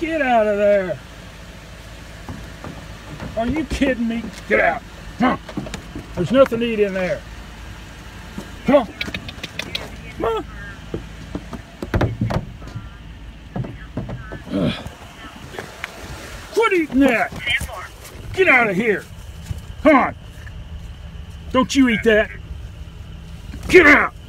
Get out of there. Are you kidding me? Get out. Come on. There's nothing to eat in there. Come on. Come on. Quit eating that. Get out of here. Come on. Don't you eat that. Get out.